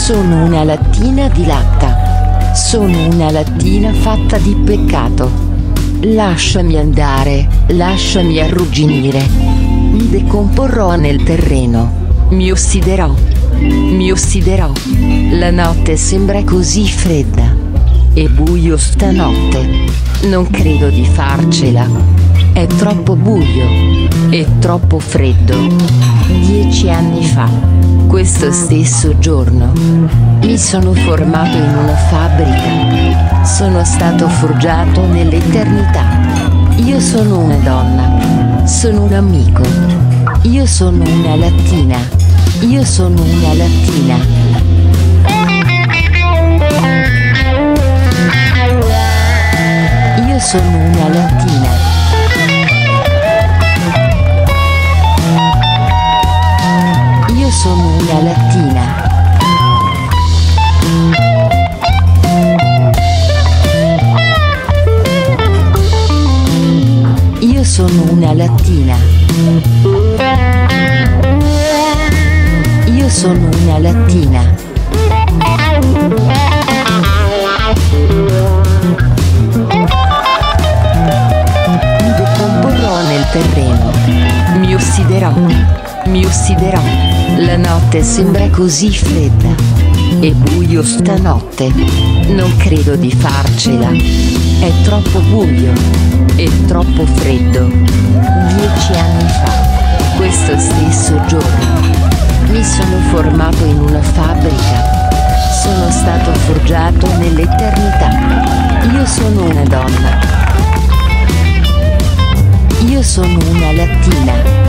Sono una lattina dilata. Sono una lattina fatta di peccato. Lasciami andare, lasciami arrugginire. Mi decomporrò nel terreno. Mi ossiderò. Mi ossiderò. La notte sembra così fredda. È buio stanotte. Non credo di farcela. È troppo buio. È troppo freddo. 10 anni fa, questo stesso giorno, mi sono formato in una fabbrica. Sono stato forgiato nell'eternità. Io sono una donna. Sono un amico. Io sono una lattina. Io sono una lattina. Io sono una lattina. Io sono una lattina. Io sono una lattina. Io sono una lattina. Mi decomporrò nel terreno. Mi ossiderò. Mi ossiderò. La notte sembra così fredda. È buio stanotte. Non credo di farcela. È troppo buio. È troppo freddo. 10 anni fa, questo stesso giorno, mi sono formato in una fabbrica. Sono stato forgiato nell'eternità. Io sono una donna. Io sono una lattina.